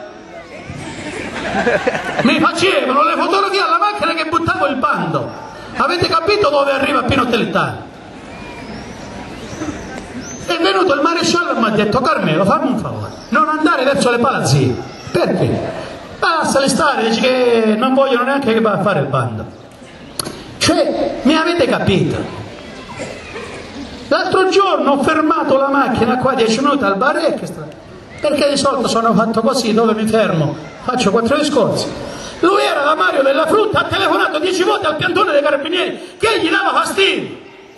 mi facevano le fotografie alla macchina che buttavo il bando. Avete capito dove arriva Pino Telitano? È venuto il maresciallo e mi ha detto Carmelo, fammi un favore, non andare verso le palazzine. Perché? Basta stare, dici che non vogliono neanche che va a fare il bando. Cioè, mi avete capito? L'altro giorno ho fermato la macchina qua 10 minuti al bar Extra, perché di solito sono fatto così, dove mi fermo faccio 4 discorsi. Lui era da Mario della Frutta, ha telefonato 10 volte al piantone dei carabinieri che gli dava fastidio.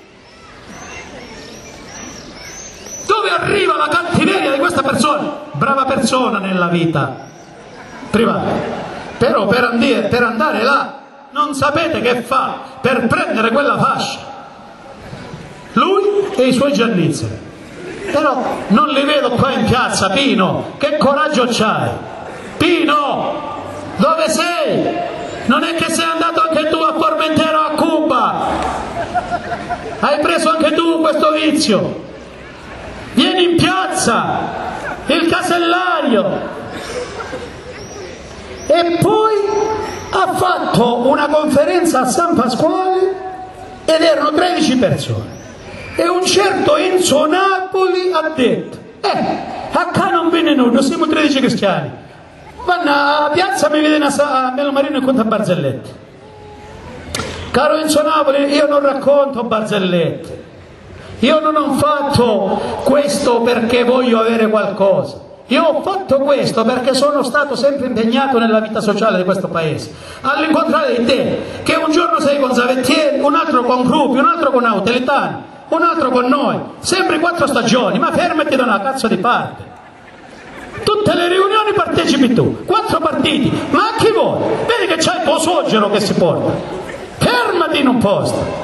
Dove arriva la cattiveria di questa persona? Brava persona nella vita privata, però per andare là non sapete che fa per prendere quella fascia. Lui e i suoi giannizzeri. Però non li vedo qua in piazza. Pino, che coraggio c'hai? Pino, dove sei? Non è che sei andato anche tu a Formentero, a Cuba? Hai preso anche tu questo vizio? Vieni in piazza, il casellario. E poi ha fatto una conferenza a San Pasquale ed erano 13 persone. E un certo Enzo Napoli ha detto: a qua non viene nulla, siamo 13 cristiani. Vanno a piazza, mi vedono a Melo Marino e conta barzellette. Caro Enzo Napoli, io non racconto barzellette. Io non ho fatto questo perché voglio avere qualcosa. Io ho fatto questo perché sono stato sempre impegnato nella vita sociale di questo paese. All'incontrario di te, che un giorno sei con Zavettieri, un altro con Gruppi, un altro con Autelitani, un altro con noi, sempre 4 stagioni, ma fermati da una cazzo di parte. Tutte le riunioni partecipi tu, 4 partiti, ma a chi vuoi? Vedi che c'è il tuo suocero che si porta. Fermati in un posto.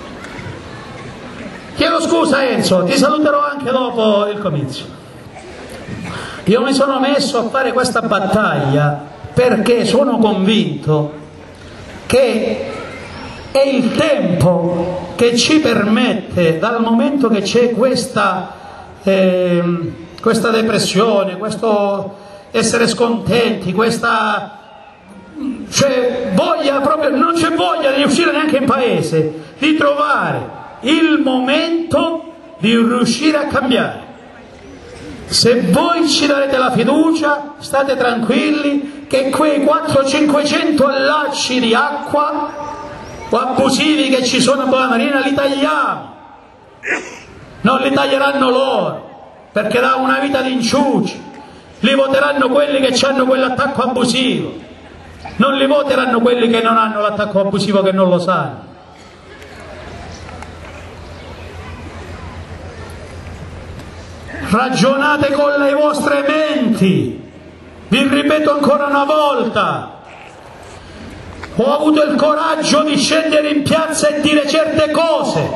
Chiedo scusa Enzo, ti saluterò anche dopo il comizio. Io mi sono messo a fare questa battaglia perché sono convinto che è il tempo che ci permette, dal momento che c'è questa depressione, questo essere scontenti, questa voglia proprio, non c'è voglia di uscire neanche in paese, di trovare il momento di riuscire a cambiare. Se voi ci darete la fiducia, state tranquilli che quei 400-500 allacci di acqua o abusivi che ci sono a Boa Marina li tagliamo. Non li taglieranno loro, perché da una vita di inciuci. Li voteranno quelli che hanno quell'attacco abusivo, non li voteranno quelli che non hanno l'attacco abusivo, che non lo sanno. Ragionate con le vostre menti, vi ripeto ancora una volta, ho avuto il coraggio di scendere in piazza e dire certe cose,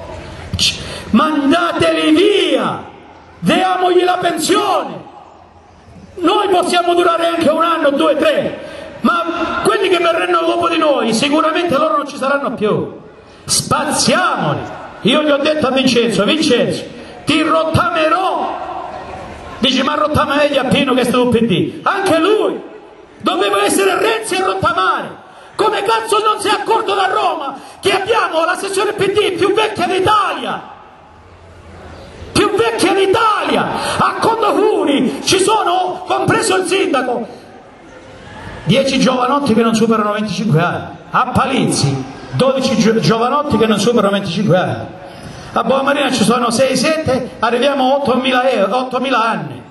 mandateli via, diamogli la pensione, noi possiamo durare anche 1 anno, 2, 3, ma quelli che verranno dopo di noi sicuramente loro non ci saranno più, spaziamoli. Io gli ho detto a Vincenzo, ti rottamerò. Dici, ma rottamegli a Pino che è stato PD. Anche lui doveva essere Renzi a rottamare. Come cazzo non si è accorto da Roma che abbiamo la sezione PD più vecchia d'Italia? Più vecchia d'Italia. A Condofuni ci sono, compreso il sindaco, 10 giovanotti che non superano 25 anni. A Palizzi 12 giovanotti che non superano 25 anni. A Boa Marina ci sono 6-7, arriviamo a 8.000 anni.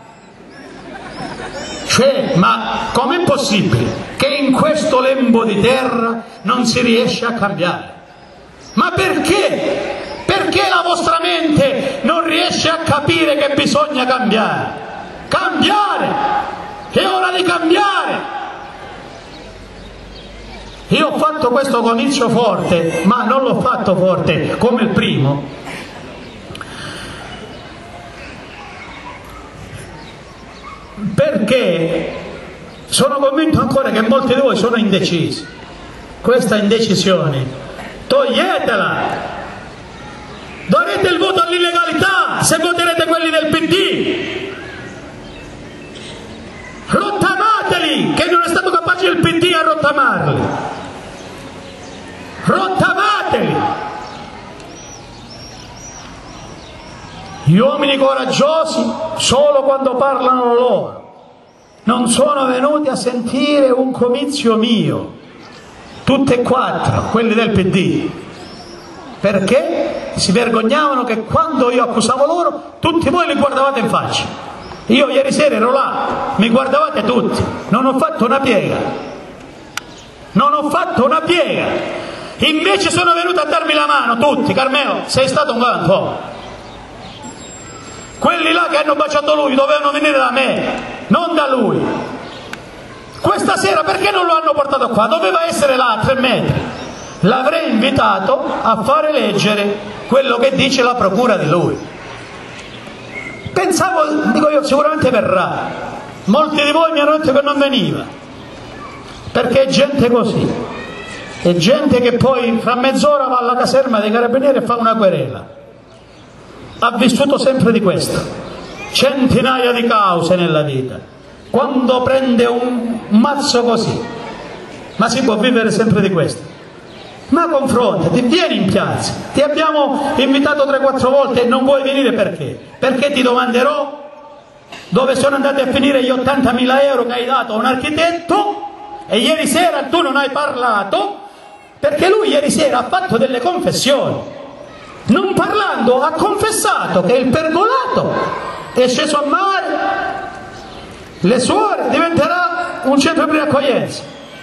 Cioè, ma com'è possibile che in questo lembo di terra non si riesce a cambiare? Ma perché? Perché la vostra mente non riesce a capire che bisogna cambiare? Cambiare! È ora di cambiare! Io ho fatto questo comizio forte, ma non l'ho fatto forte come il primo, perché sono convinto ancora che molti di voi sono indecisi. Questa indecisione toglietela, darete il voto all'illegalità se voterete quelli del PD, rottamateli, che non è stato capace il PD a rottamarli, rottamateli. Gli uomini coraggiosi solo quando parlano loro, non sono venuti a sentire un comizio mio, tutte e 4, quelli del PD, perché si vergognavano che quando io accusavo loro tutti voi li guardavate in faccia. Io ieri sera ero là, mi guardavate tutti, non ho fatto una piega, non ho fatto una piega, invece sono venuti a darmi la mano tutti. Carmelo, sei stato un galantuomo. Quelli là che hanno baciato lui dovevano venire da me, non da lui. Questa sera perché non lo hanno portato qua? Doveva essere là a 3 metri. L'avrei invitato a fare leggere quello che dice la procura di lui. pensavo, dico io, sicuramente verrà. Molti di voi mi hanno detto che non veniva, perché è gente così, è gente che poi fra mezz'ora va alla caserma dei carabinieri e fa una querela. Ha vissuto sempre di questo, centinaia di cause nella vita. Quando prende un mazzo così, ma si può vivere sempre di questo? Ma confrontati, vieni in piazza, ti abbiamo invitato 3-4 volte e non vuoi venire perché? Perché ti domanderò dove sono andati a finire gli 80.000 euro che hai dato a un architetto, e ieri sera tu non hai parlato, perché lui ieri sera ha fatto delle confessioni. Non parlando ha confessato che il pergolato è sceso a mare, le suore, diventerà un centro di accoglienza.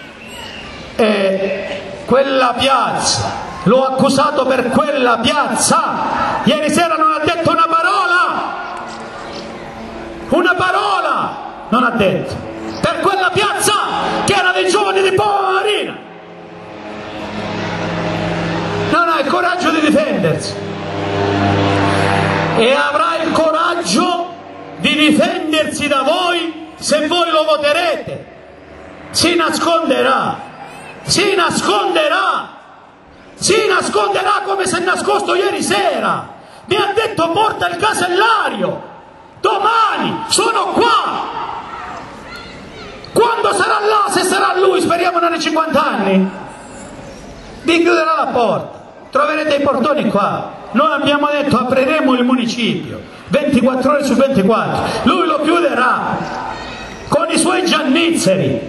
E quella piazza, l'ho accusato per quella piazza, ieri sera non ha detto una parola non ha detto, per quella piazza che era dei giovani di Poma Marina. Non ha il coraggio di difendersi, e avrà il coraggio di difendersi da voi se voi lo voterete. Si nasconderà come si è nascosto ieri sera. Mi ha detto porta il casellario, domani sono qua. Quando sarà là, se sarà lui, speriamo nei 50 anni, vi chiuderà la porta, troverete i portoni qua. Noi abbiamo detto apriremo il municipio 24 ore su 24, lui lo chiuderà con i suoi giannizzeri.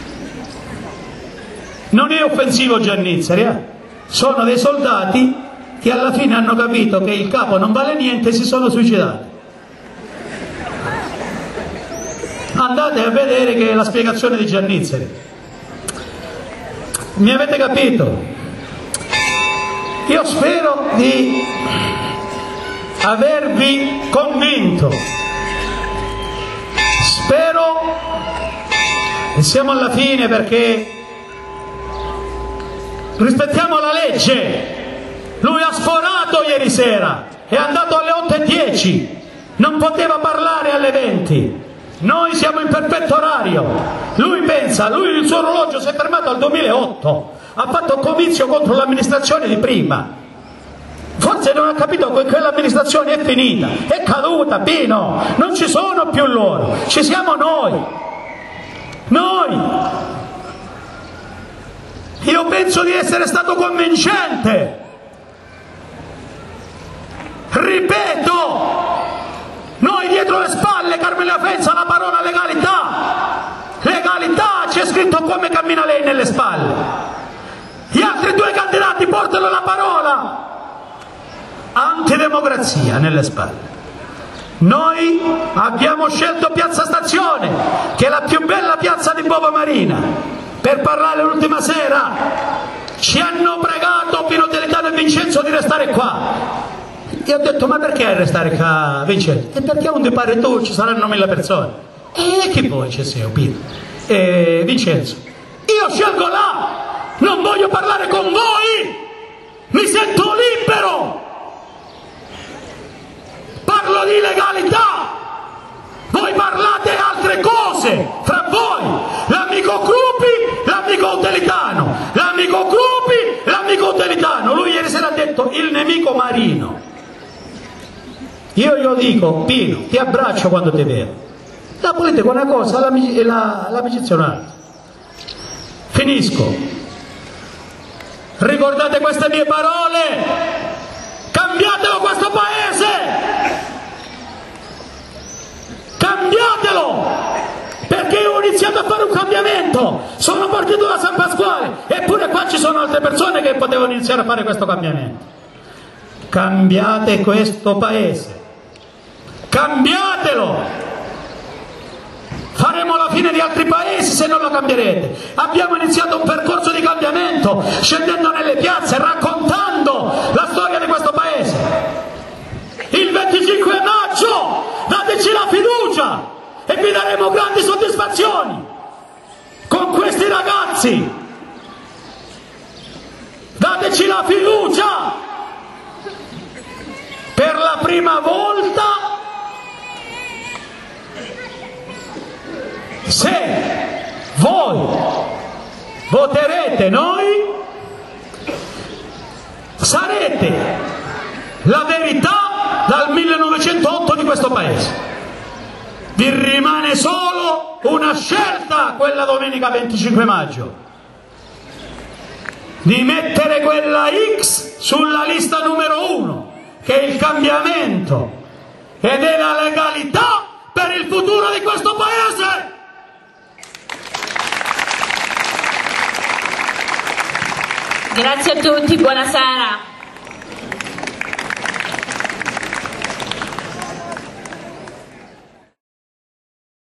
Non è offensivo Giannizzeri, sono dei soldati che alla fine hanno capito che il capo non vale niente e si sono suicidati. Andate a vedere che è la spiegazione di Giannizzeri. Mi avete capito? Io spero di avervi convinto, spero che siamo alla fine, perché rispettiamo la legge. Lui ha sforato ieri sera, è andato alle 8:10, non poteva parlare alle 20. Noi siamo in perfetto orario. Lui pensa, lui il suo orologio si è fermato al 2008, ha fatto comizio contro l'amministrazione di prima. Forse non ha capito che quell'amministrazione è finita, è caduta, Pino, non ci sono più loro, ci siamo noi. Io penso di essere stato convincente. Ripeto, noi dietro le spalle, Carmela Fenza, la parola legalità, c'è scritto come cammina lei nelle spalle. Gli altri due candidati portano la parola antidemocrazia nelle spalle. Noi abbiamo scelto Piazza Stazione, che è la più bella piazza di Poma Marina, per parlare l'ultima sera. Ci hanno pregato Pino Delicano e Vincenzo di restare qua. Io ho detto, ma perché restare qua, Vincenzo? E perché onde pare tu ci saranno 1000 persone. E chi poi c'è sei, Pino? Vincenzo, io scelgo là, non voglio parlare con voi, mi sento libero, parlo di legalità, voi parlate altre cose fra voi, l'amico Crupi, l'amico Utelitano, l'amico Crupi, l'amico Utelitano. Lui ieri sera ha detto il nemico marino. Io glielo dico, Pino, ti abbraccio quando ti vedo. La politica è una cosa, l'amicizia è un'altra. Finisco. Ricordate queste mie parole, cambiatelo questo paese, cambiatelo, perché io ho iniziato a fare un cambiamento, sono partito da San Pasquale, eppure qua ci sono altre persone che potevano iniziare a fare questo cambiamento. Cambiate questo paese, cambiatelo. Faremo la fine di altri paesi se non lo cambierete. Abbiamo iniziato un percorso di cambiamento, scendendo nelle piazze, raccontando la storia di questo paese. Il 25 maggio dateci la fiducia e vi daremo grandi soddisfazioni con questi ragazzi. Dateci la fiducia. Per la prima volta Se voi voterete noi, sarete la verità dal 1908 di questo paese. Vi rimane solo una scelta quella domenica 25 maggio, di mettere quella X sulla lista numero 1, che è il cambiamento ed è la legalità per il futuro di questo paese. Grazie a tutti, buonasera.